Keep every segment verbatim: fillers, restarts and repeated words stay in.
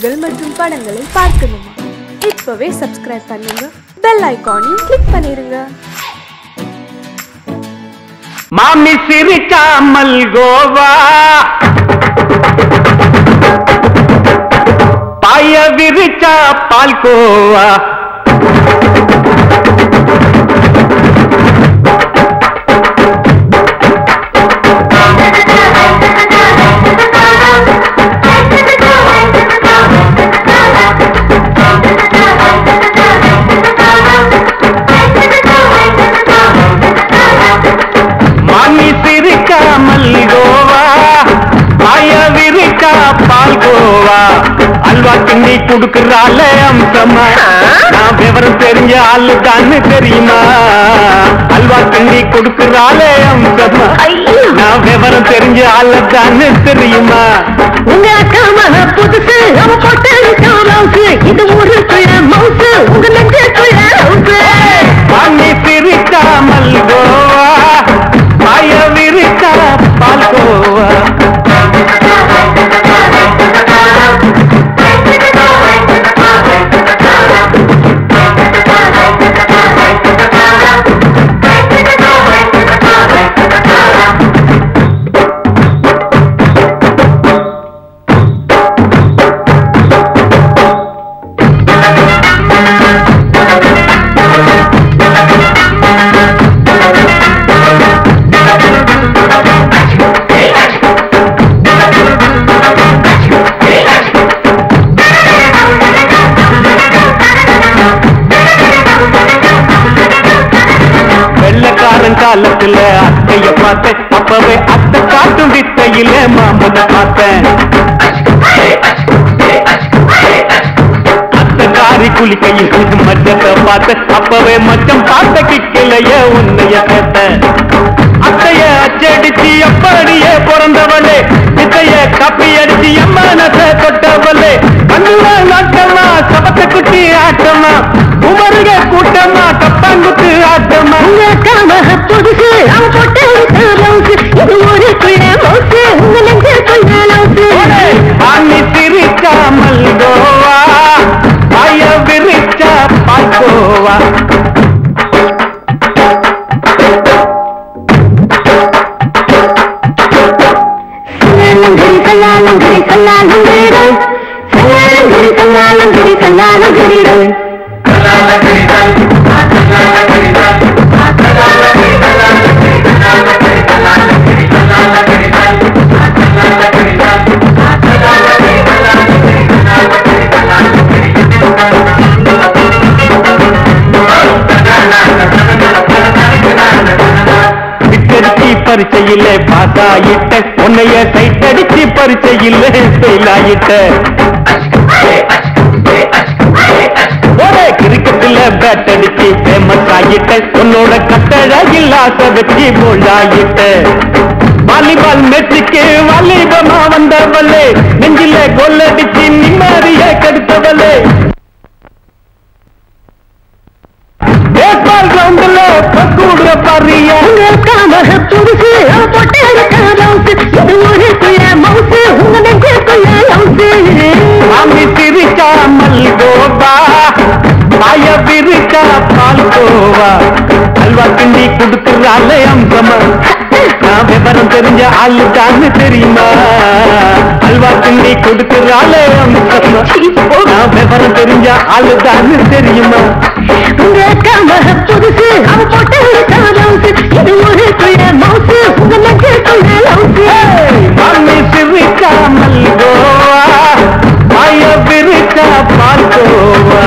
நிகழ்ச்சிகள் மற்றும் படங்களை பார்க்கணுமா? இப்பவே சப்ஸ்கிரைப் பண்ணுங்க, பெல் ஐகானையும் கிளிக் பண்ணிருங்க. மாமி சிரிக்காமல் கோவா, பாய விரிச்சா பால்கோவா, அல்வா கிண்ணி குடுக்கறால அம்சமா, நான் விவரம் தெரிஞ்ச ஆளு தான்னு தெரியுமா? அல்வா கிண்ணி குடுக்கறால அம்சமா, நான் விவரம் தெரிஞ்ச ஆளு தான்னு தெரியுமா? உங்க அக்காம புதுசு அவ போட்டு காலாவுக்கு இது ஊருக்குள்ள மவுசு உங்க நெஞ்சுக்குள்ள ஹவுசு. பாண்டி சிரிக்காமல் கோவா, பாய விரிச்சா பால்கோவா. காலத்துல அத்தைய பார்த்தேன், அப்பவே அத்தை காட்டும் வித்தையில மாமன பார்த்தேன். அத்தை காரி குளிக்கையில் மச்சத்தை பார்த்தேன், அப்பவே மச்சம் பார்த்த கிக்கலைய உன்னைய கேட்டேன். அத்தைய அச்சடிச்சு அப்படியே பிறந்தவளே, இத்தைய கப்பி அடிச்சு எம்மனத்தை தொட்டவளே. கண்ணுல நாட்டமா சபத்தை குட்டி ஆட்டமா, உமருக கூட்டமா கப்பாங்குத்து ஆட்டமா. புதுசு அவ போட்டு காலாவுக்கு இது ஊருக்குள்ள மவுசு உங்க நெஞ்சுக்குள்ள ஹவுசு. பாண்டி சிரிக்காமல் கோவா, பாய விரிச்சா பால்கோவா. கல்லாலங்கரி கல்லாலங்கரி கல்லாலங்கரி கல்லாலங்கரி கல்லாலங்கரி பரிச்சையில பாசாயிட்ட உன்னைய சைட்டடிச்சு பரிச்சையில செயலாயிட்ட. கிரிக்கெட்ல பேட் அடிச்சு ஃபேமஸ் ஆகிட்ட, உன்னோட கட்டழகில் ஆசை வச்சு போலாயிட்ட. வாலிபால் மேட்சுக்கு வாலிபமா வந்தவளே, நெஞ்சில கொள்ளடிச்சு நிம்மதிய கெடுத்தவளே. பேஸ்பால் கிரவுண்ட்ல கூடுற பாரியா, புதுசு அவ போட்டு காலாவுக்கு இது ஊருக்குள்ள மவுசு உங்க நெஞ்சுக்குள்ள ஹவுசு. மாமி சிரிக்காமல் கோவா, பாய விரிச்சா பால்கோவா. அல்வா கிண்டி குடுக்கறால அம்சமா, நான் விவரம் தெரிஞ்ச ஆளு தான்னு தெரியுமா? அல்வா கிண்டி குடுக்கறால அம்சமா, நான் விவரம் தெரிஞ்ச ஆளு தான்னு தெரியுமா? உங்க அக்காம புதுசு அவ போட்டு காலாவுக்கு இது ஊருக்குள்ள மவுசு உங்க நெஞ்சுக்குள்ள ஹவுசு. மாமி சிரிக்காமல் கோவா, பாய விரிச்சா பால்கோவா.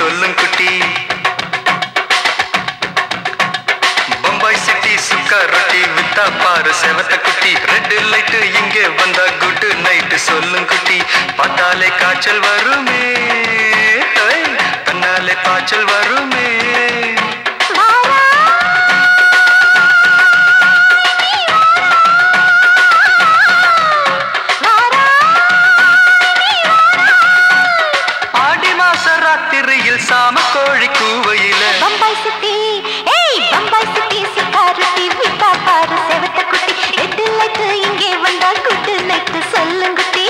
சொல்லும் குட்டி பம்பாய் சிட்டி சுக்கா ரொட்டி வித்தா பாரு செவத்த குட்டி ரெட் லைட் இங்கே வந்தா குட் நைட் சொல்லும் குட்டி பார்த்தாலே காய்ச்சல் வருமே தன்னாலே பாய்ச்சல் வருமே சாம கோழி கூவையில பம்பாய் சிட்டி ஏய் பம்பாய் சிட்டி சிக்காரட்டி விட்டா பாரு செவத்த குட்டி ரெட் லைட் இங்கே வந்தா குட் நைட் சொல்லுங்க குட்டி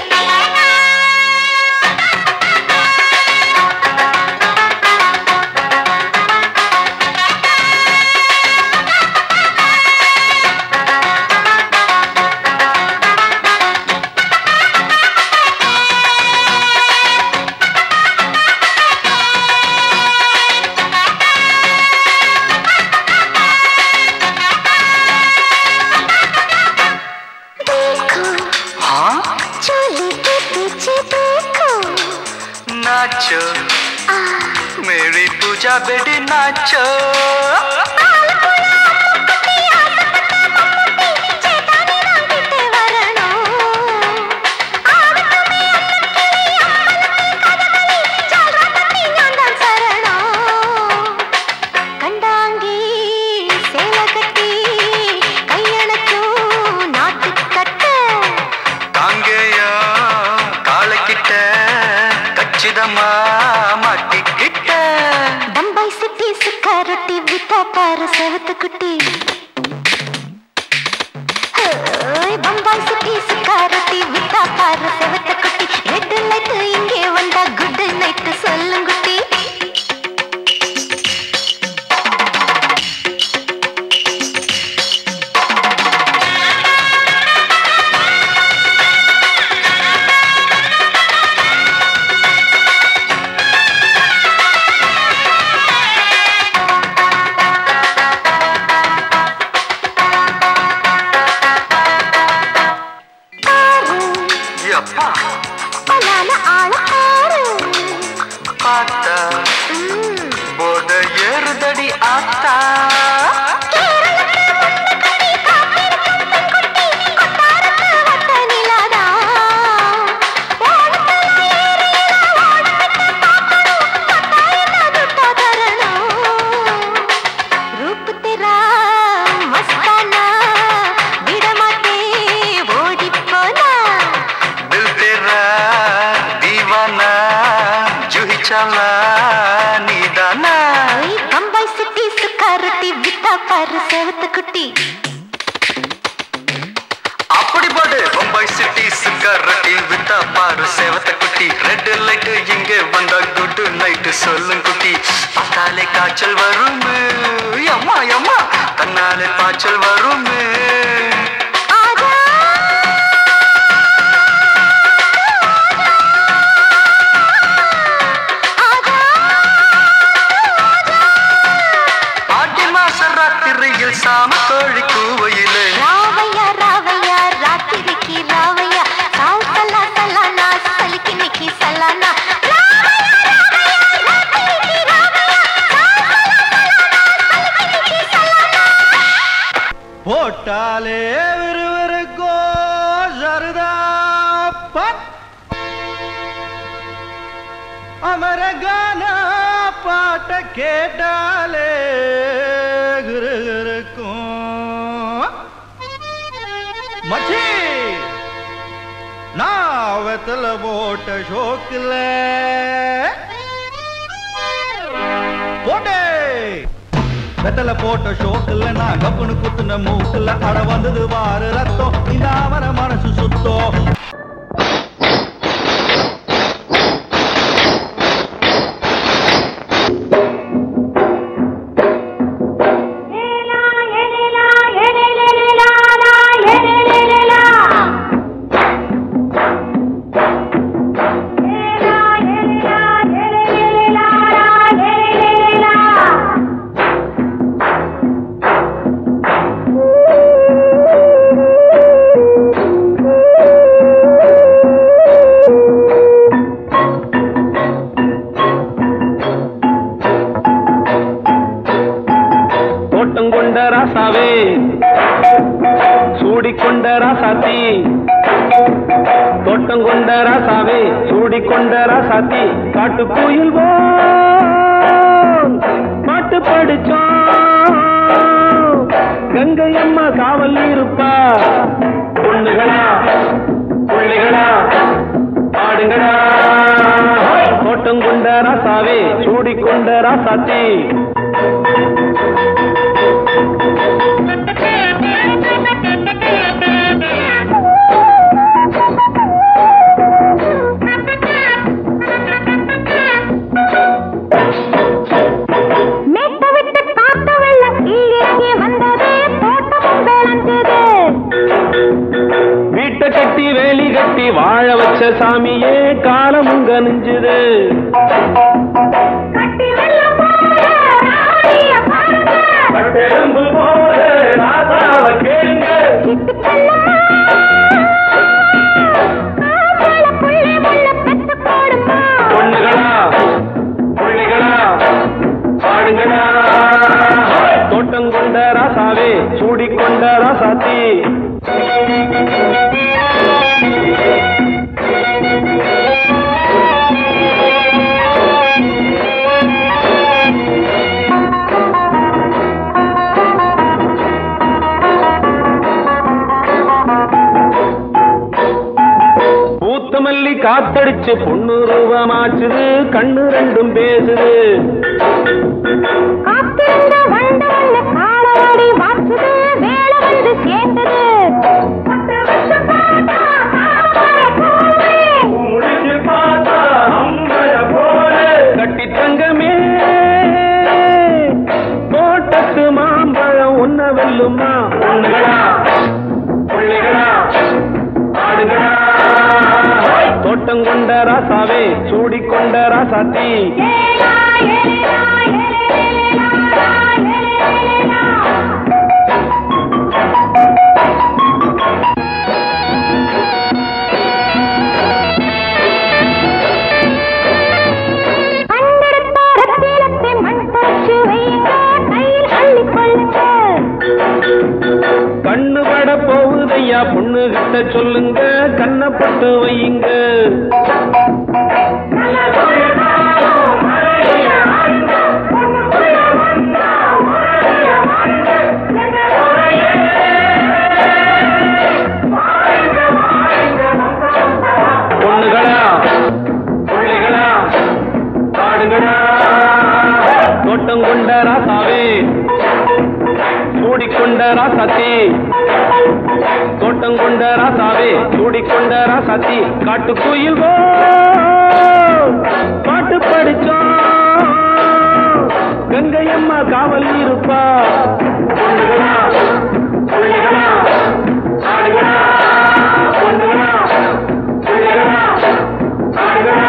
नाचो मेरी पूजा बेटी नाचो बम्बई सिटी सुखा रोटी बिता पार सेवत कुटी बम्बई सिटी सुखा रोटी बिता पार सेवत कुटी रेड लाइट इंगे वंदा गुड नाइट सोल्लुंगुटी बम्बई सिटी सुखा रोटी बिता पार सेवत कुटी அப்படி போடு பம்பாய் சிட்டி சுக்கா ரொட்டி வித்தா பாரு செவத்த குட்டி ரெட் லைட் இங்கே வந்தா குட் நைட் சொல்லும் குட்டி பார்த்தாலே காய்ச்சல் வருமே அம்மா அம்மா தன்னாலே பாய்ச்சல் வருமே சாம கோழி கூவையில ராவையா ராவையா ராத்திரிக்கு ராவையா சால் சலா சலானா சலிக்கு நிக்கி சலானா போட்டாலே விறுவிறுக்கோ சரதாப்பட் அமரகான பாட்ட கேட்டாலே மச்சி நான் வெத்தல போட்ட ஷோக்கில் போட்டே வெத்தல போட்ட ஷோக்கில் நான் கப்புனு குத்துன மூக்குல அட வந்தது வாரு ரத்தம் இந்த அவர மனசு சுத்தோ தோட்டம் கொண்ட ராசாவே சூடிக்கொண்ட ராசாத்தி காட்டு கோயில் பாட்டு படிச்சோம் கங்கை அம்மா காவல் இருப்பா பொண்ணுகளா பிள்ளைகளா ஆடுங்களா தோட்டம் கொண்ட ராசாவே சூடிக்கொண்ட ராசாத்தி வீட்டை கட்டி வேலி கட்டி வாழ வச்ச சாமியே காலமுங்க நெஞ்சுது கேளுங்க பொண்ணுகளா பிள்ளைகளா பாடுங்களா தோட்டம் கொண்ட ராசாவே சூடிக்கொண்ட ராசாத்தி பூத்தமல்லி காத்தடிச்சு பொண்ணு ரூபமாச்சுது கண்ணு ரெண்டும் பேசுது கட்டி தங்கமே தோட்டத்து மாம்பழம் உன்ன வெல்லுமா பொண்ணுகளா பிள்ளைகளா ஆடுகளா தோட்டம் கொண்ட ராசாவே சூடிக்கொண்ட ராசாத்தி கண்ணு பட போகுதையா பொண்ணு கிட்ட சொல்லுங்க கண்ணப்பட்டு வையுங்க பொண்ணுகளா பிள்ளைகளா ஆடுகளா தோட்டம் கொண்ட ராசாவே சூடிக்கொண்ட ராசாத்தி தோட்டம் கொண்ட ராசாவே சூடிக்கொண்ட ராசாத்தி காட்டு கோயில் பாட்டு படிச்சோம் கங்கை அம்மா காவல் இருப்பா பொண்ணுகளா பிள்ளைகளா ஆடுகளா பொண்ணுகளா பிள்ளைகளா ஆடுகளா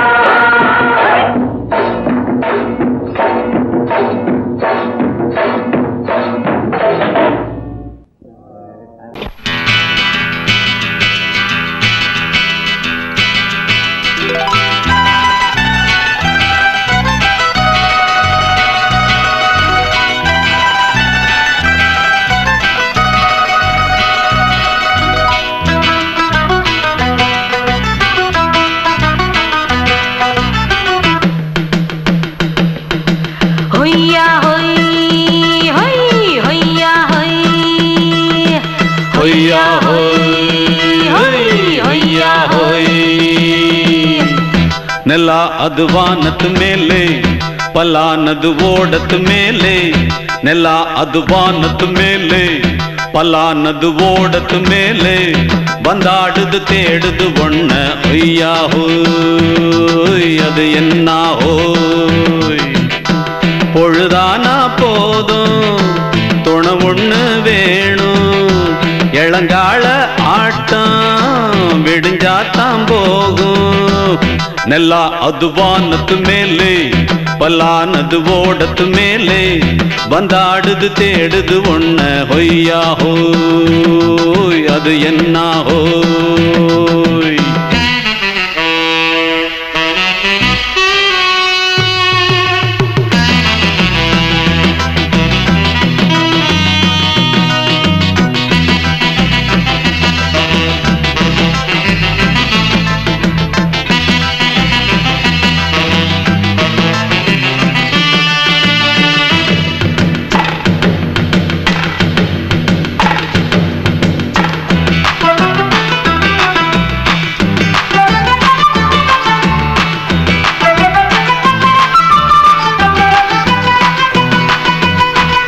ನೆಲ ಅದು ವಾನದ ಮೇಲೆ ಪಲಾನದು ಓಡದ ಮೇಲೆ ನೆಲ ಅದು ವಾನದ ಮೇಲೆ ಪಲಾನದು ಓಡದ ಮೇಲೆ ಬಂದಾಡುದು தேடுது ஒண்ண ஐயா ஹோய் அது என்ன ஹோய் பொழுதானா போதும் துணை ஒண்ணு வேணும் இளங்கால ஆட்டம் விடிஞ்சாத்தான் போகும் ನೆಲ ಅದು ವಾನದ ಮೇಲೆ ಪಲಾನದು ಓಡದ ಮೇಲೆ ಬಂದಾಡುದು தேடுது ஒண்ண ಹೊಯ್ಯಾ ಹೋಯ್ ಅದು என்ன ಹೋಯ್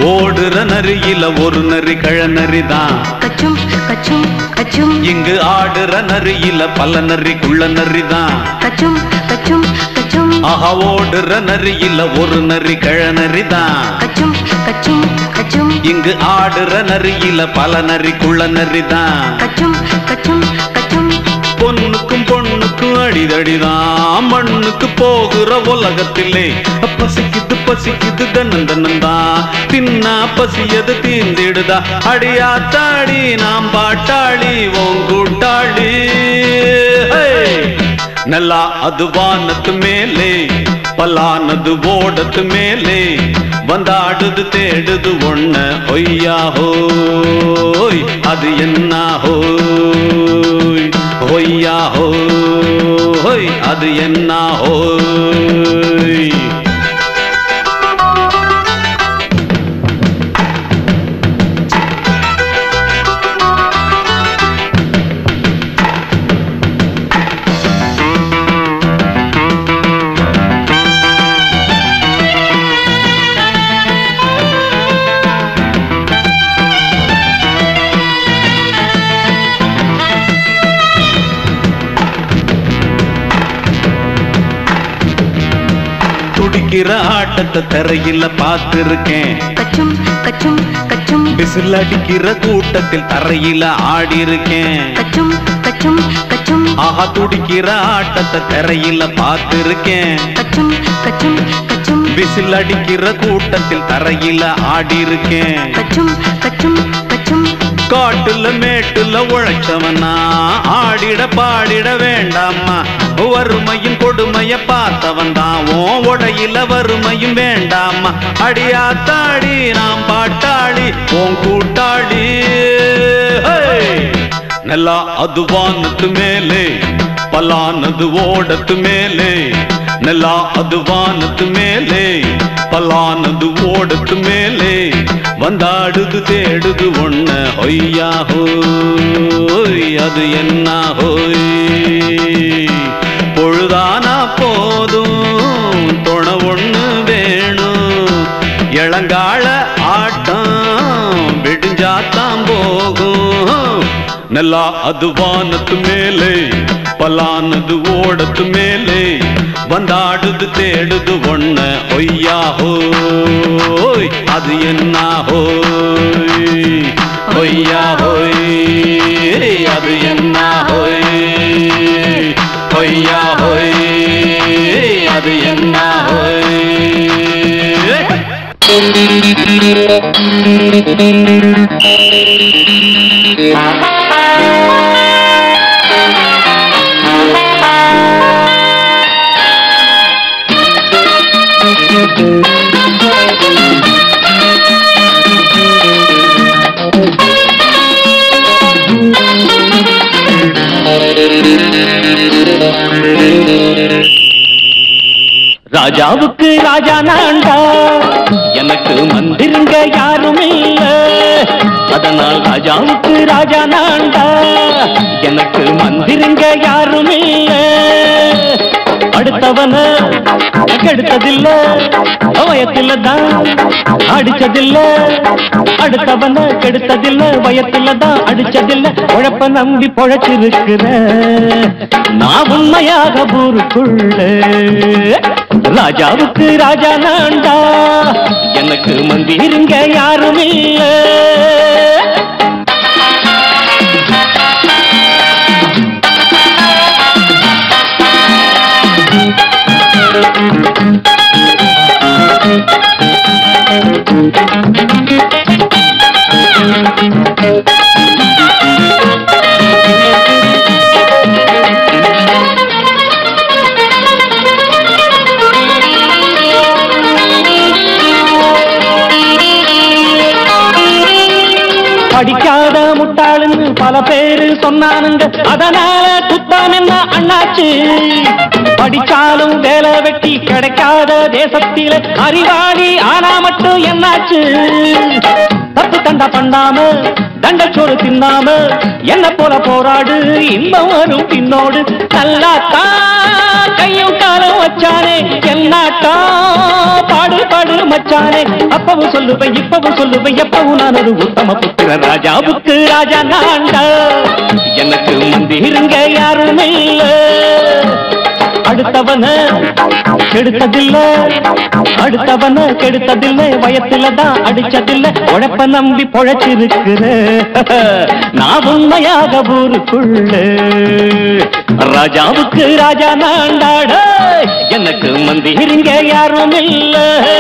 ஓடுற நரியில ஒரு நரி கழநரிதான் கச்சும் கச்சும் கச்சும் இங்கு ஆடுற நரியில பல நரிக்குள்ள நரிதான் கச்சும் கச்சும் கச்சும் ஆஹா ஓடுற நரியில ஒரு நரி கழநரிதான் கச்சும் கச்சும் கச்சும் இங்கு ஆடுற நரியில பல நரிக்குள்ள நரிதான் கச்சும் கச்சும் கச்சும் பொண்ணுக்கும் பொண்ணுக்கும் அடிதடிதான் மண்ணுக்கு போகிற உலகத்திலே பசிக்குது பசிக்குது தன்னன் தன்னந்தான் தின்னா பசியது தீந்திடுதா அடியாத்தாடி நாம் பாட்டாளி ஓங்கூட்டாளி நல்லா அது வானத்து மேலே பல்லானது ஓடத்து மேலே வந்தாடுது தேடுது ஒண்ண ஒய்யா ஹோய் அது என்ன ஹோய் ஒய்யா ஹோய் அது என்ன ஹோய் துடிக்கிற ஆட்டத்தை தரையில பார்த்திருக்கேன் கச்சும் கச்சும் கச்சும் விசில் அடிக்கிற கூட்டத்தில் தரையில ஆடி இருக்கேன் கச்சும் கச்சும் கச்சும் ஆஹா துடிக்கிற ஆட்டத்தை தரையில பார்த்திருக்கேன் கச்சும் கச்சும் கச்சும் விசில் அடிக்கிற கூட்டத்தில் தரையில ஆடி இருக்கேன் கச்சும் கச்சும் கச்சும் காட்டுல மேட்டுல உழைச்சவனா ஆடிட பாடிட வேண்டாமா வறுமையின் கொடுமைய பார்த்தவன் தான் ஓ உடையில வறுமையும் வேண்டாமா அடியாத்தாடி நாம் பாட்டாளி ஓன் கூட்டாளி நல்லா அது வானத்து மேலே பல்லானது ஓடத்து மேலே நல்லா அது வானத்து மேலே பல்லானது ஓடத்து மேலே வந்தாடுது தேடுது ஒண்ண ஒய்யா ஹோய் அது என்ன ஹோய் பொழுதானா போதும் தொண ஒண்ணு வேணும் இளங்கால ஆட்டம் விடிஞ்சாத்தான் போகும் நல்லா அது வானத்து மேலே பல்லானது ஓடத்து மேலே வந்தாடுது தேடுது ஒண்ண ஒய்யா ஹோய் அது என்ன ஹோய் ஒய்யா ஹோய் அது என்ன ஹோய் ஒய்யா ஹோய் அது என்ன ஹோய் ராஜாவுக்கு ராஜா நான்டா எனக்கு மந்திருங்க யாரும் இல்ல அதனால் ராஜாவுக்கு ராஜா நான்டா எனக்கு மந்திருங்க யாரும் இல்ல அடுத்தவன கெடுத்ததில்ல வயத்துல தான் அடிச்சதில்ல அடுத்தவன கெடுத்ததில்ல வயத்துல தான் அடிச்சதில்ல உழப்ப நம்பி பொழைச்சிருக்கிற நான் உண்மையாக ஊருக்குள்ள ராஜாவுக்கு ராஜா நான்டா எனக்கு மந்திருங்க யாரும் இல்ல படிக்காத முட்டாளுன்னு பல பேரு சொன்னானுங்க அதனால குத்தம் என்ன அண்ணாச்சு படிச்சாலும் வேலை வெட்டி கிடைக்காத தேசத்தில அறிவாளி ஆனா மட்டும் என்னாச்சு தப்பு தண்டா பண்ணாம தண்டச்சோறு தின்னாம என்ன போல போராடு இன்பம் வரும் பின்னோடு நல்லாத்தான் கையும் காலம் வச்சானே என்னாட்டா பாடு பாடு மச்சானே அப்பவும் சொல்லுவேன் இப்பவும் சொல்லுவேன் எப்பவும் நான் ஒரு உத்தம புத்திர ராஜாவுக்கு ராஜா நான்டா எனக்கு முந்திருங்க யாரும் இல்ல அடுத்தவன கெடுத்ததில்ல அடுத்தவன கெடுத்ததில்ல வயத்துல தான் அடிச்சதில்ல உழைப்ப நம்பி பொழைச்சிருக்கிற நான் உண்மையாக ஊருக்குள்ள ராஜாவுக்கு ராஜா நாண்டாட எனக்கு மந்திரிங்க யாரும் இல்ல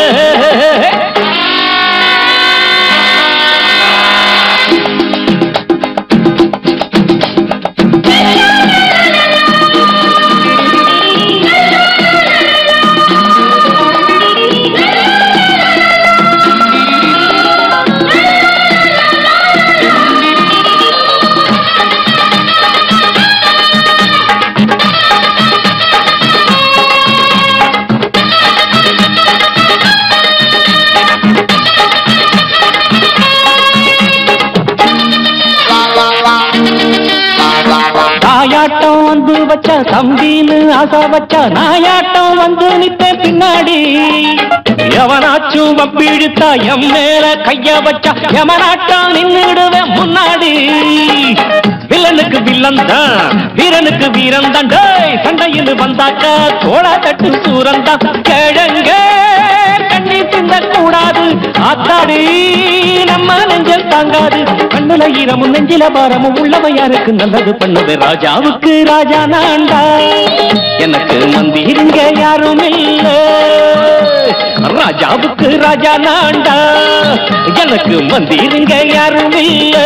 நாயாட்டம் வந்து வச்சா தம்பின்னு ஆசா வச்சா நாயாட்டம் வந்து நித்த பின்னாடி எவனாச்சும் வப்பிடித்தா எம் மேல கைய வச்சா எவனாட்டம் நின்னுடுவேன் முன்னாடி வில்லனுக்கு வில்லன் தான் வீரனுக்கு வீரன் தான் சண்டையில் வந்தாக்கா தோளா தட்டு சூரன் தான் கிழங்க கண்ணி தின்ன கூடாது ஆத்தாடி நம்ம நெஞ்சல் தாங்காது கண்ணுல ஈரமும் நெஞ்சில பாரமும் உள்ளவன் யாருக்கு நல்லது பண்ணது ராஜாவுக்கு ராஜா நான்டா எனக்கு மந்திருங்க யாரும் இல்ல ராஜாவுக்கு ராஜா நான்டா எனக்கு மந்திருங்க யாரும் இல்ல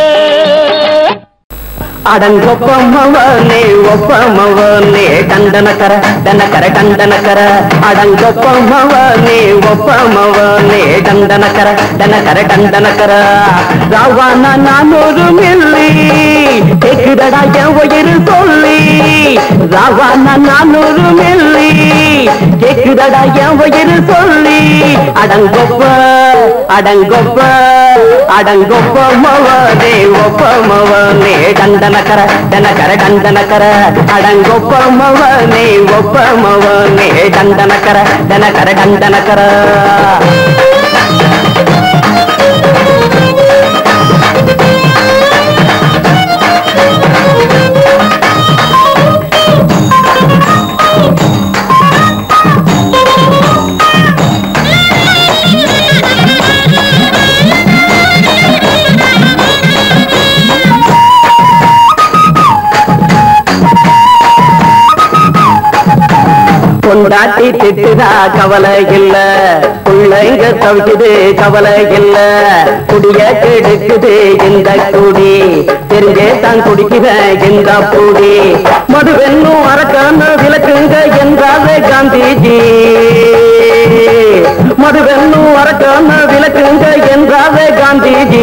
அடங்கொப்பமவனே ஒப்பமவனே டண்டனக்கர டனக்கர டண்டனக்கர அடங்கொப்பமவனே ஒப்பமவனே டண்டனக்கர டனக்கர டண்டனக்கர ராவான நானூறு மில்லி கேக்குதடா என் உயிர் சொல்லி ராவான நானூறு மில்லி கேக்குதடா என் உயிர் சொல்லி அடங்கொப்ப அடங்கொப்ப அடங்கொப்பமவனே ஒப்பமவனே டண்டனக்கர டனக்கர டண்டனக்கர அடங்கொப்பமவனே ஒப்பமவனே டண்டனக்கர டனக்கர டண்டனக்கர கொண்டாட்டி திட்டுதா கவலை இல்ல பிள்ளைங்க தவிக்குது கவலை இல்ல குடிய கெடுக்குது இந்த குடி தெரிஞ்சே தான் குடிக்கிற இந்த பூடி மதுவென்னும் அரக்கான விளக்குங்க என்றாலே காந்திஜி மதுவென்னும் அரக்கான விளக்குங்க என்றாலே காந்திஜி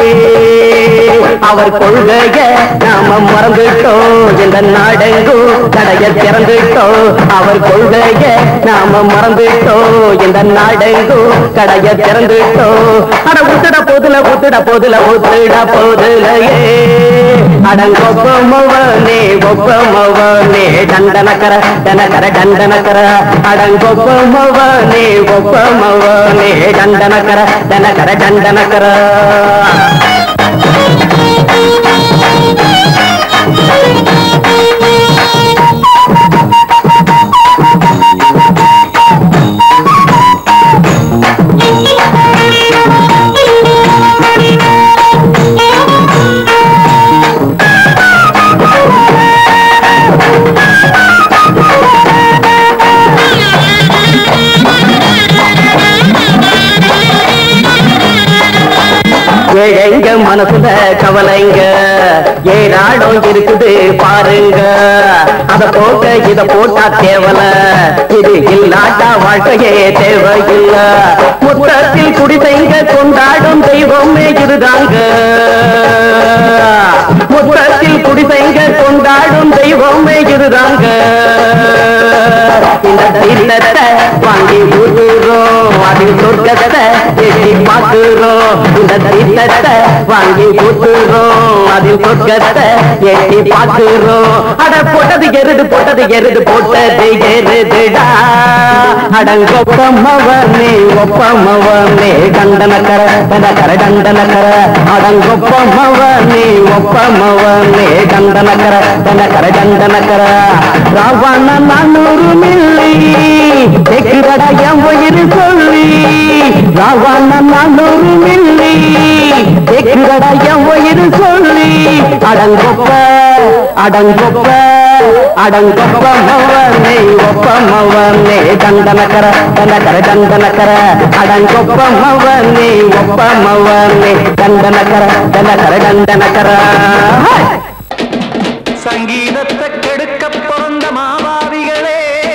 அவர் கொள்கைய நாம மறந்துட்டோம் இந்த நாடெங்கும் கடைய திறந்துட்டோம் அவர் கொள்கைய நாம மறந்துட்டோம் இந்த நாடெங்கும் கடைய திறந்துட்டோம் அட உத்துட போதுல உத்துட போதுல உத்துட போதுலையே அடங்கொப்பமவனே ஒப்பமவனே டண்டனக்கர டனக்கர டண்டனக்கர அடங்கொப்பமவனே ஒப்பமவனே டண்டனக்கர டனக்கர டண்டனக்கர ஏழைங்க மனசுல கவலைங்க ஏராளம் இருக்குது பாருங்க அத போட்ட இத போட்டா தேவல இது இல்லாட்டா வாழ்க்கையே தேவையில்ல முத்தத்தில் குடிசைங்க கொண்டாடும் தெய்வமே இதுதாங்க முத்தத்தில் குடிசைங்க கொண்டாடும் தெய்வமே இதுதாங்க இந்த தீர்த்தத்தை வாங்கி ஊதுறோம் அதில் சொர்க்கத்தை எட்டி பார்க்கிறோம் இந்த தீர்த்தத்தை வாங்கி ஊத்துறோம் அதில் சொர்க்கத்தை ஏற்றி பார்க்கிறோம். அட போட்டது எருது போட்டது எருது போட்டது எருதுடா. அடங்கொப்பமவனே ஒப்பமவனே கண்டனக்கர கர கண்டனக்கர அடங்கொப்பமவனே ஒப்பமவனே கண்டனக்கர கர கண்டனக்கர ராவண நானூறு மில்லி தெக்குதடா என் உயிர் சொல்லி. ராவண நானூறு மில்லி தெக்குதடா என் உயிர் சொல்லி. அடங்கொப்ப அடங்கொப்ப அடங்கொப்பமவனே ஒப்பமவனே கண்டனக்கர கர கண்டனக்கர அடங்கொப்பமவனே ஒப்பமவனே கண்டனக்கர கர கண்டனக்கர. சங்கீதத்தை கெடுக்க பிறந்த மாபாவிகளே,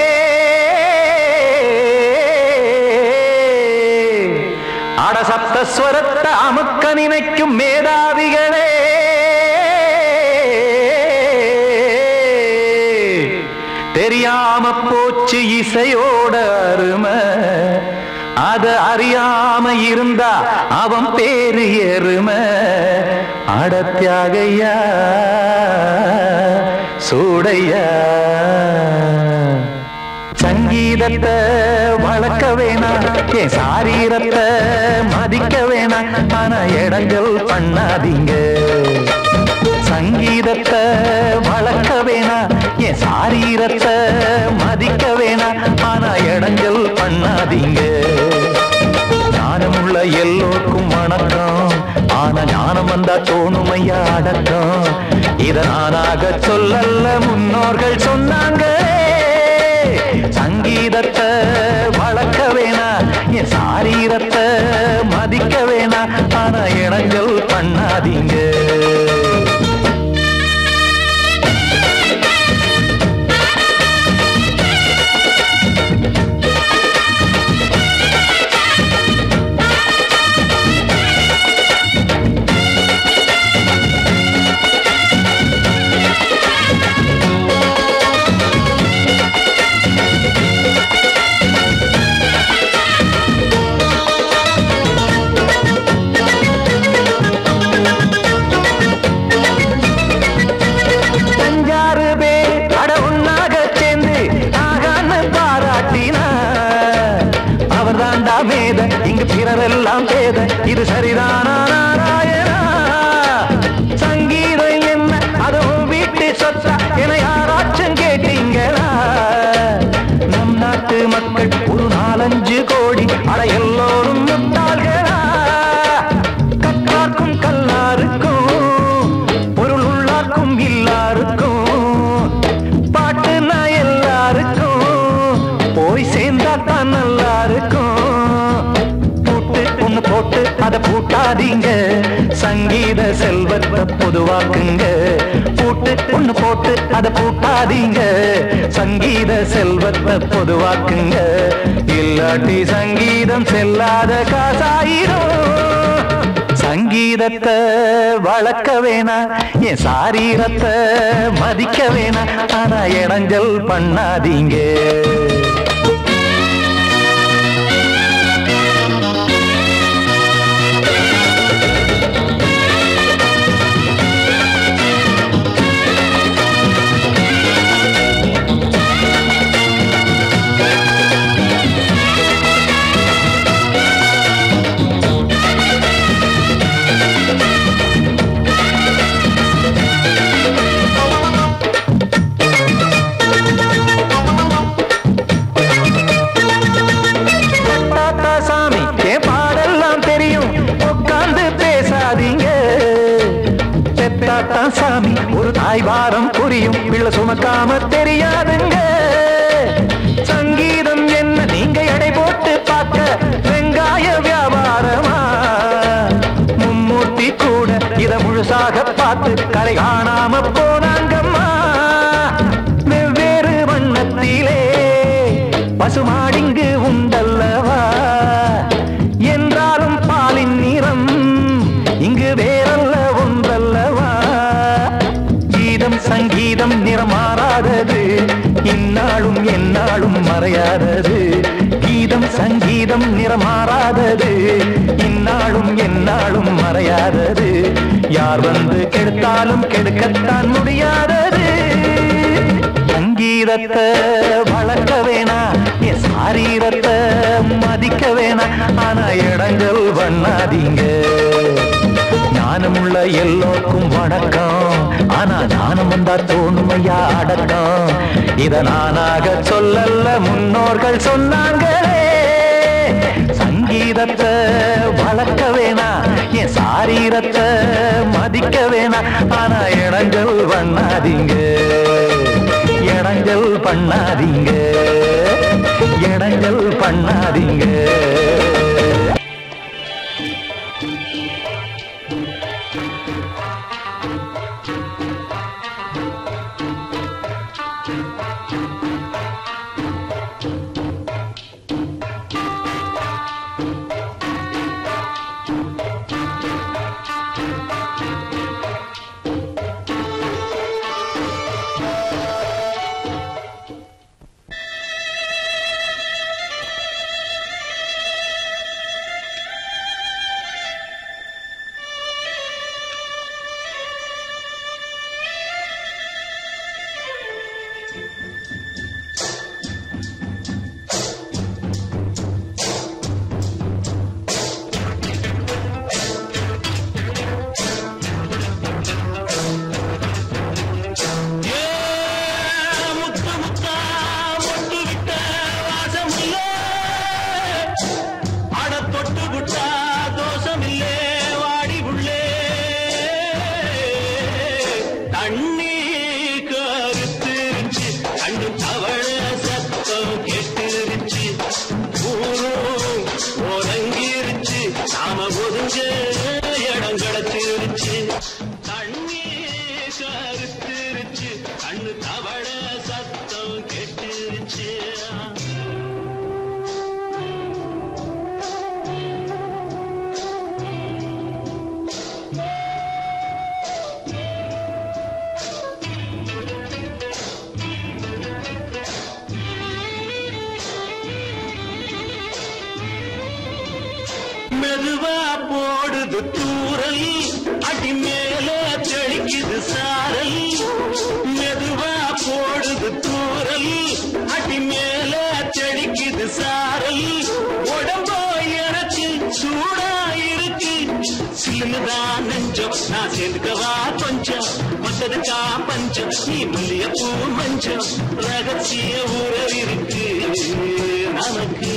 அடசப்தஸ்வரத்தை அமுக்க நினைக்கும் மேதாவிகளே, தெரியாம போச்சு இசையோட அருமை, அத அறியாம இருந்தா அவன் பேரு எருமை. அடத்தியாகையா சூடையா சங்கீதத்தை வளர்க்க வேணாம், என் சாரீரத்தை மதிக்க வேணாம், ஆனா இடங்கள் பண்ணாதீங்க. சங்கீதத்தை வளர்க்க வேணாம், என் சாரீரத்தை மதிக்க வேணாம், ஆனா இடங்கள் பண்ணாதீங்க. ஞானமுள்ள எல்லோருக்கும் வணக்கம், ஆனா ஞானம் வந்தா தோணுமையா அடக்கம். இத நானாக சொல்லல்ல முன்னோர்கள் சொன்னாங்க. சங்கீதத்தை வளர்க்க வேணா, என் சாரீரத்தை மதிக்க வேணா, ஆனா இடங்கள் பண்ணாதீங்க. இங்கு பிறரெல்லாம் பேத, இது சரிதானா நாராயணா? சங்கீதம் என்ன அதுவும் வீட்டு சொத்தா என யாராச்சும் கேட்டீங்களா? நம் நாட்டு மக்கள் ஒரு நாலஞ்சு கோடி, அட எல்லோரும் முட்டாள்களா? கற்றார்க்கும் கல்லாருக்கும் பொருள் உள்ளார்க்கும் இல்லாருக்கும் பாட்டுனா எல்லாருக்கும் போய் சேர்ந்தா தான் நல்லா இருக்கும். போட்டு அத பூட்டாதீங்க, சங்கீத செல்வத்தை பொதுவாக்குங்க. பூட்டு ஒண்ணு போட்டு அத பூட்டாதீங்க, சங்கீத செல்வத்தை பொதுவாக்குங்க. இல்லாட்டி சங்கீதம் செல்லாத காசாயிரும். சங்கீதத்தை வளர்க்க வேணா, என் சாரீரத்தை மதிக்க வேணா, ஆனா இடைஞ்சல் பண்ணாதீங்க. சாமி ஒரு தாய் வாரம் புரியும், பிள்ளை சுமக்காம தெரியாதுங்க. சங்கீதம் என்ன நீங்க எடை போட்டு பார்க்க வெங்காய வியாபாரமா? மும்மூர்த்தி கூட இத முழுசாக பார்த்து கரை காணாம போனாங்கம்மா. வெவ்வேறு வண்ணத்திலே பசுமாடிங்கு உண்டல்லவா? என்றாலும் பாலின் நிறம் இங்கு வேறல்ல ஒன்றல்லவா? சங்கீதம் நிறமாறாதது, இந்நாளும் எந்நாளும் மறையாதது. கீதம் சங்கீதம் நிறமாறாதது, இந்நாளும் எந்நாளும் நாளும் மறையாதது, யார் வந்து கெடுத்தாலும் கெடுக்கத்தான் முடியாதது. சங்கீதத்தை வளர்க்க வேணா, என் சாரீரத்தை மதிக்க வேணா, ஆனா இடங்கள் பண்ணாதீங்க. ஞானமுள்ள எல்லோருக்கும் வணக்கம், ஆனா ஞானம் வந்தா தோணுமையா அடக்கம். இத நானாக சொல்லல, முன்னோர்கள் சொன்னாங்களே. சங்கீதத்தை வளர்க்க வேணா, என் சாரீரத்தை மதிக்க வேணா, ஆனா இடங்கள் பண்ணாதீங்க, இடங்கள் பண்ணாதீங்க, இடங்கள் பண்ணாதீங்க. மெதுவா போடுது தூரல், அடி மேல தெளிக்குது சாரல். மெதுவா போடுது தூரல், அடி மேல தெளிக்குது சாரல். உடம்போ எனக்கு சூடா இருக்கு, சில்லுதான் நெஞ்சம், நான் சேர்ந்துக்கவா கொஞ்சம். மத்ததுக்கா பஞ்சம், நீ மல்லிய பூ மஞ்சம். ரகசிய உறவு இருக்கு நமக்கு.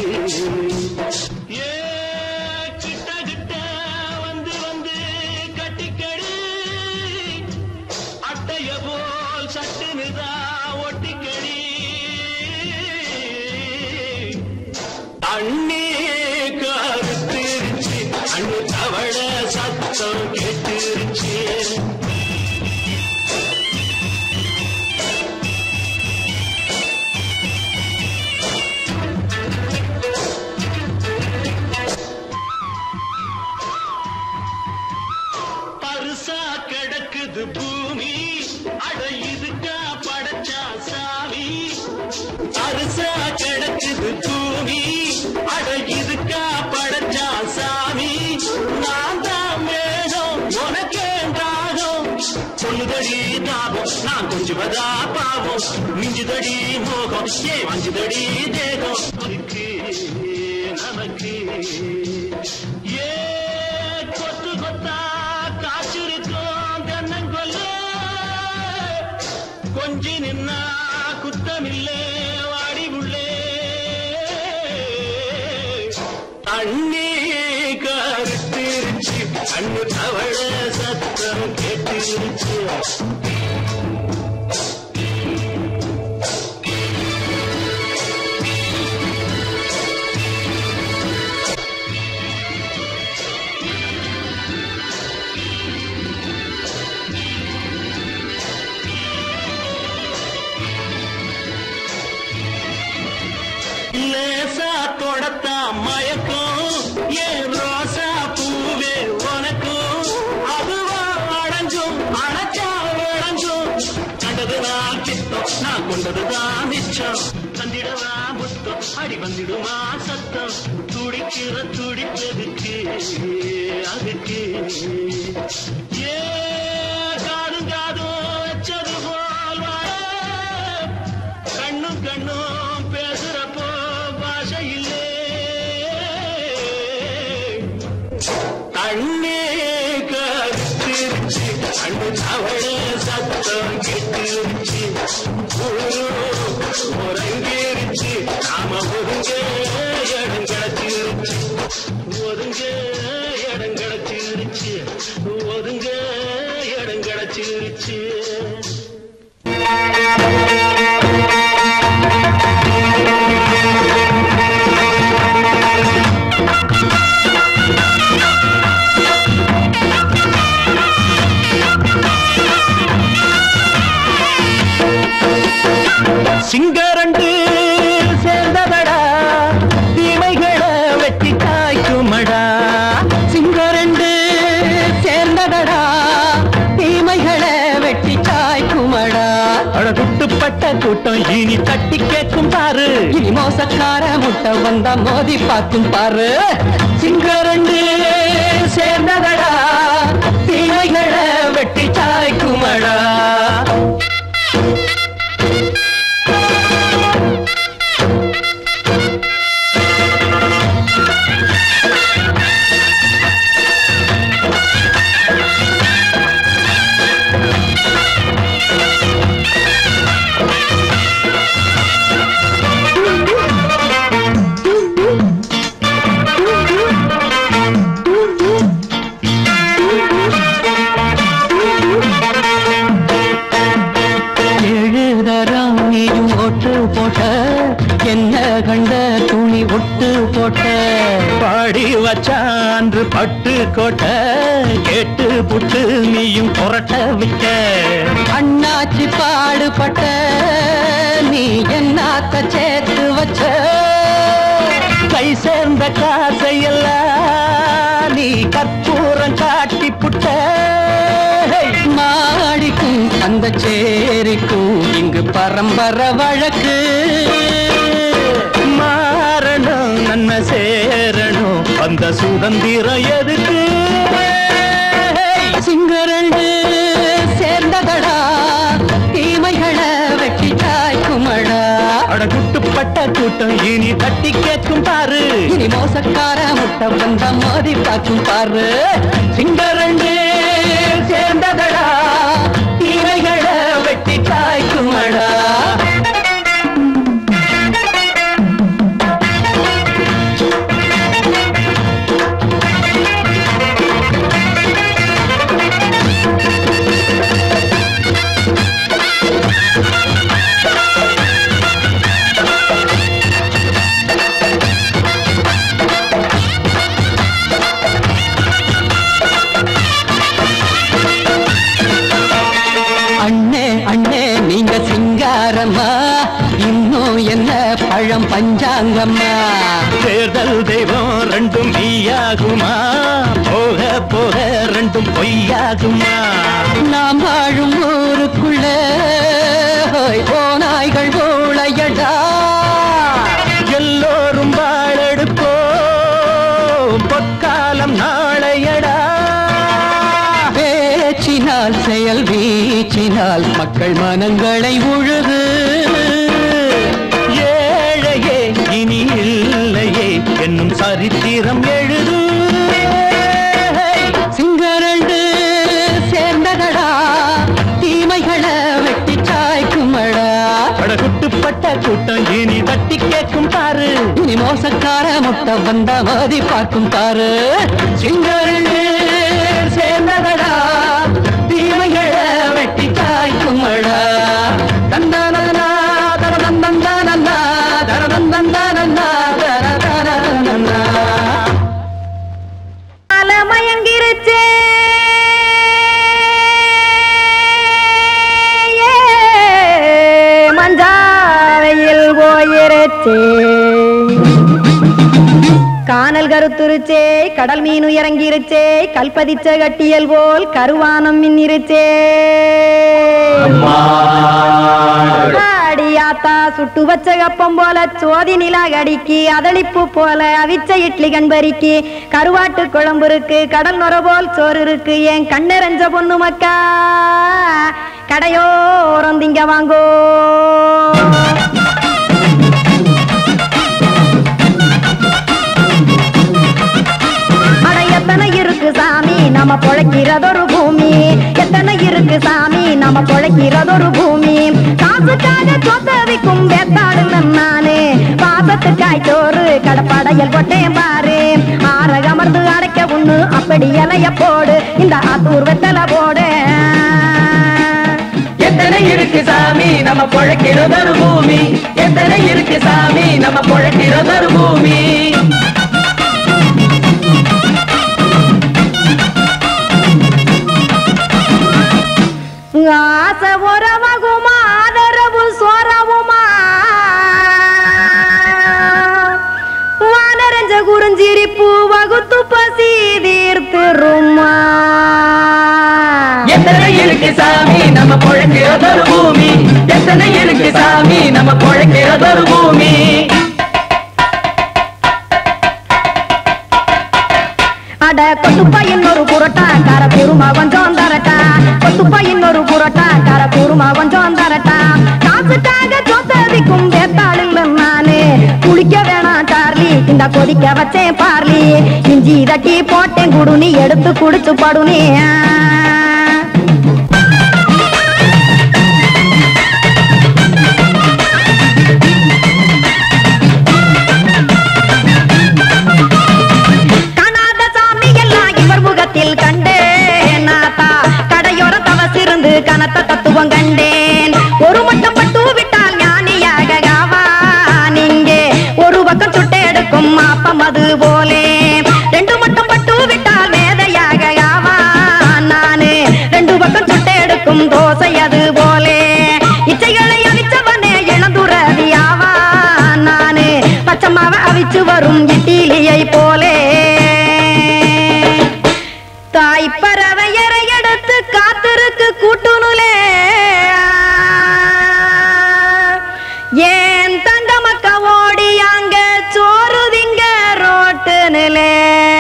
அண்ணே கருத்திருச்சு, அண்ணு தவள சத்தம் கேட்டுருச்சு. பருசா கிடக்குது பூமி, அட இதுக்கா படைச்சா சாமி. பருசா கிடக்குது பூமி, அட இதுக்கா படைச்சா சாமி. நான் தான் வேணும் உனக்கேண்டாகும், சொல்லுதடி தாபம் நான் கொஞ்சுவதா பாவம். மிஞ்சுதடி மோகம், ஏ வஞ்சுதடி தேகம். அதுக்கு நமக்கு ஏ கொத்து கொத்தா காய்ச்சிருக்கோம் தென்னங்கொல்ல. கொஞ்சி நின்னா குத்தமில்லே வாடி உள்ளே. அண்ணே கருத்திருச்சு, அண்ணு தவள சத்தம் கேட்டுருச்சு. லேசா தொடத்தா மயக்கும், ஏன் ரோசா பூவே உனக்கும். அதுவா அடைஞ்சும் அடைச்சா விளைஞ்சும், கண்டதுதான் சித்தம் நான் கொண்டதுதான் மிச்சம் தந்திடவா முத்தம் அடி வந்திடுமா சத்தம் துடிக்கிற துடிப்பதுக்கு அதுக்கு ஏ காதும் காதும் வச்சது போல் வாழ கண்ணும் கண்ணும் பேசுறப்போ பாஷை இல்லே தண்ணே கருத்திருச்சு அண்ணு தவள சத்தம் கெட்டிருச்சு உறங்கிருச்சு நாம ஒருங்க இடம் கிடைச்சிருச்சு ஒருங்க இடம் கிடைச்சிருச்சு ஒருங்க இடம் கிடைச்சிருச்சு சிங்கரண்டு சேர்ந்ததடா தீமைகளை வெட்டி காய்க்குமடா சிங்கரண்டு சேர்ந்ததடா தீமைகளை வெட்டி காய்க்குமடா அழகுட்டுப்பட்ட கூட்டம் இனி தட்டி கேட்கும் பாரு இனி மோசக்கார முட்டை வந்தா மோதி பார்க்கும் பாரு சிங்கரண்டு சேர்ந்ததடா தீமைகளை வெட்டி காய்க்குமடா என்ன கண்ட துணி ஒட்டு போட்ட பாடி வச்சான்று பட்டு கோட்ட கேட்டு புட்டு நீயும் புரட்ட விட்ட அண்ணாச்சி பாடுபட்ட நீ என்னாத்த சேர்த்து வச்ச கை சேர்ந்த காசையெல்லாம் நீ கற்பூரம் காட்டி புட்ட மாடிக்கும் அந்த சேரிக்கும் இங்கு பரம்பரை வழக்கு மாறணும் நன்மை சேரணும் அந்த சுதந்திரம் எதுக்கு சிங்கரண்டு சேர்ந்ததடா தீமைகளை வெட்டி காய்க்குமடா அடகுட்டுப்பட்ட கூட்டம் இனி தட்டி கேட்கும் பாரு இனி மோசக்கார முட்டை வந்த மோதி பார்க்கும் பாரு சிங்கரண்டு சேர்ந்ததடா தீமைகளை வெட்டி காய்க்குமடா இன்னும் என்ன பழம் பஞ்சாங்கம்மா தேர்தல் தெய்வம் ரெண்டும் மெய்யாகுமா போக போக ரெண்டும் பொய்யாகுமா நாம் வாழும் ஊருக்குள்ள போனாய்கள் ஊழையடா எல்லோரும் வாழெடுப்போம் பொற்காலம் நாளையடா பேச்சினால் செயல் வீச்சினால் மக்கள் மனங்களை உழுது ஏழையே இனி இல்லையே என்னும் சரித்திரம் எழுது சிங்கரண்டு சேர்ந்ததடா தீமைகளை வெட்டி சாய்க்குமடா அடகுட்டுப்பட்ட கூட்டம் இனி தட்டி கேட்கும் பாரு இனி மோசக்கார முட்டை வந்த மோதி பார்க்கும் பாரு சிங்கரண்டு சேர்ந்ததடா தீமைகளை வெட்டி காய்க்குமடா தந்தானா தரதந்தந்தானா தரதந்தந்தானா தரதந்தந்தானா அலமயங்கிருச்சே மஞ்சாவையில் போயிருச்சே கானல் கருத்துருச்சே கடல் மீன் இறங்கிருச்சே கல்பதிச்ச கட்டியல் போல் கருவானம் மின்னிருச்சே அடியாத்தா சுட்டு வச்ச கப்பம் போல சோதி நிலா கடிக்கு அதளிப்பு போல அவிச்ச இட்லி கண்பறிக்கு கருவாட்டு குழம்பு இருக்கு கடல் நுர போல் சோறு இருக்கு என் கண்ணெரஞ்ச பொண்ணு மக்கா கடையோரம் திங்க வாங்கோ எத்தனை இருக்கு சாமி நம்ம பொழைக்கிறதொரு பூமி எத்தனை இருக்கு சாமி நம்ம பொழைக்கிறதொரு பூமி காசுக்காக சொத்தவிக்கும் வேத்தாடு நானு பாசத்துக்காய் சோறு கடப்படையல் கொட்டேன் பாரு ஆற அமர்ந்து அடைக்க ஒண்ணு அப்படி இலைய போடு இந்த ஆத்தூர் வெத்தலை போடு எத்தனை இருக்கு சாமி நம்ம பொழைக்கிறதொரு பூமி எத்தனை இருக்கு சாமி நம்ம பொழைக்கிறதொரு பூமி ஆசை உறவகுமா ஆதரவு சோறவுமா வானரஞ்ச குறிஞ்சிரிப்பு வகுத்து பசி தீர்த்துருமா எத்தனை இருக்கு சாமி நம்ம பொழைக்கிறதொரு பூமி எத்தனை இருக்கு சாமி நம்ம பொழைக்கிறதொரு பூமி அட கொத்துப்பா இன்னொரு புரோட்டா கார பெருமா கொஞ்சம் தரட்டா கொத்துப்பா இன்னொரு புரோட்டா கார பெருமா கொஞ்சம் தரட்டா காசுக்காக சொத்ததிக்கும் வேத்தாளில் நானு குளிக்க வேணாம் சார்லி இந்த கொதிக்க வச்சேன் பார்லி இஞ்சி தட்டி போட்டேன் குடுனி எடுத்து குடிச்சு படுனி கனத்த தத்துவம் கண்டேன் ஒரு மட்டும் பட்டு விட்டால் ஞானியாக காவான் இங்கே ஒரு பக்கம் சுட்டு எடுக்கும் மாப்பம் அது போலே ரெண்டு மட்டும் பட்டு விட்டால் மேதையாக காவான் நானு ரெண்டு பக்கம் சுட்டு எடுக்கும் தோசை அது போலே இச்சைகளை அவிச்சவனே இளந்துறவி ஆவான் நானு பச்சமாவ அவிச்சு வரும் இட்டிலியை போலே தாய் பறவையரை எடுத்து காத்திருக்கு கூட்டுனுலே ஏன் தங்க மக்க ஓடி அங்க சோறுதிங்க ரோட்டு நிலே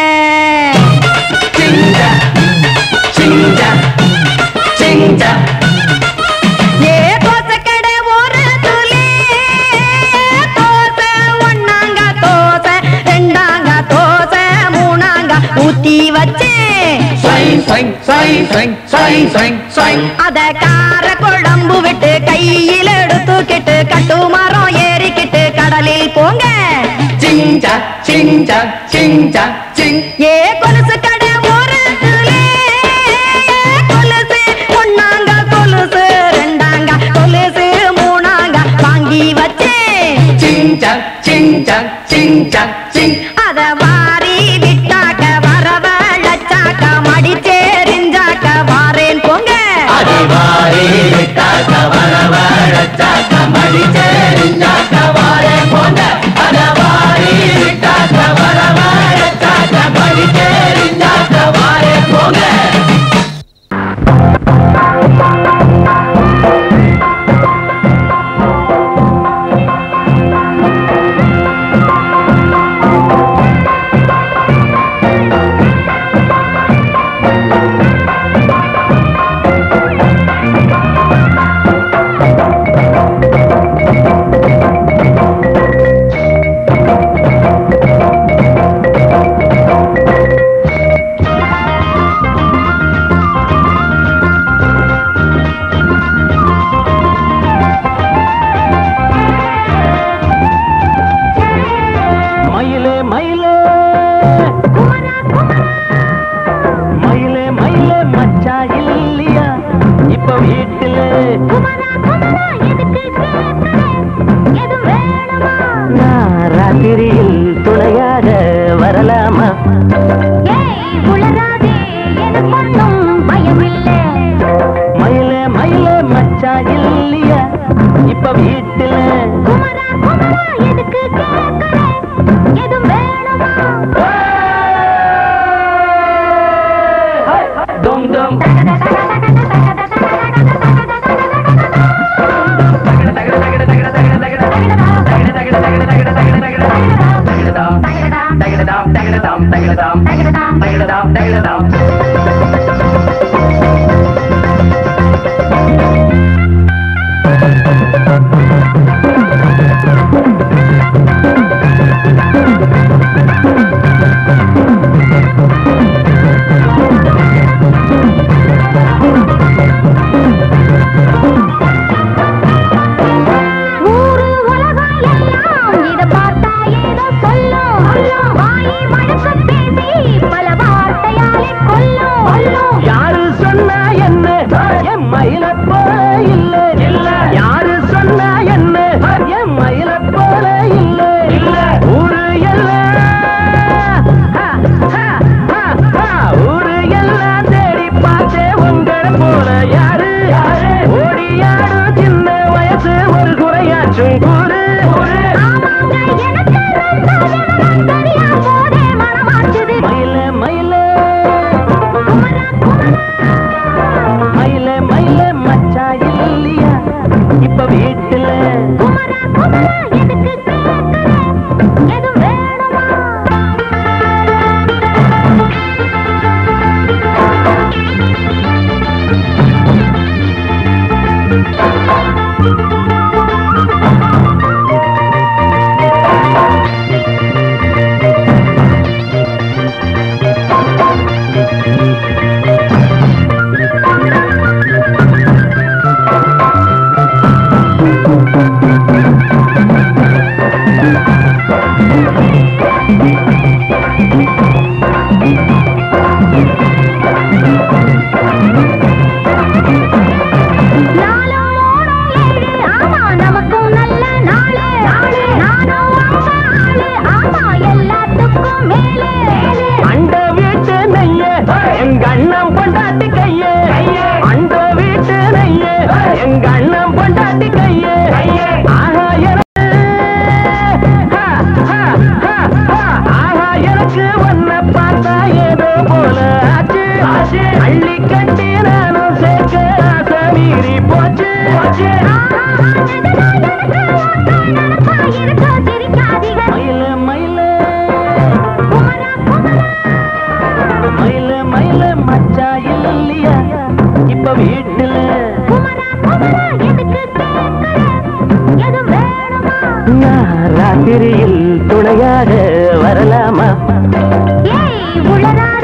ஏ தோசை கடை ஒரு துளி தோசை ஒன்னாங்க தோசை ரெண்டாங்க தோசை மூணாங்க ஊத்தி வச்சே அத கார குழம்பு விட்டு கையில் எடுத்துக்கிட்டு கட்டு மரம் ஏறிக்கிட்டு கடலில் போங்க ஏ கொலுசு கடை ஒரு கொலுசு ஒன்னாங்க கொலுசு ரெண்டாங்க கொலுசு மூணாங்க வாங்கி வச்சேன் அத வாரி விட்டாக்க வரவழைச்சாக்க மடிச்சேரிஞ்சாக்க வாரேன் போங்க வாரி விட்டாக்க வரவழைச்சாக்க மடிச்சேரிஞ்சாக்க வாரேன் போங்க அத வாரி விட்டாக்க வரவழைச்சாக்க மடிச்சேரிஞ்சாக்க வாரேன் போங்க போல இல்ல ஊரு எல்லாம் ஊரு எல்லாம் தேடி பார்த்தே உங்களை போல யாரு ஓடியாடு சின்ன வயசு ஒரு குறையாச்சும் கூறு மயில மயில மயில மயில மச்சா இல்லையா இப்ப வீட்டுல ராத்திரியில் துணையாக வரலாமா? ஏய் உளரா